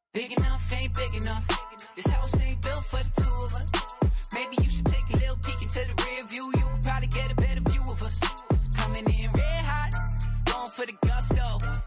Big enough, ain't big enough. This house ain't built for the two of us. Maybe you should take a little peek into the rear view. You could probably get a better view of us. Coming in red hot, going for the gusto.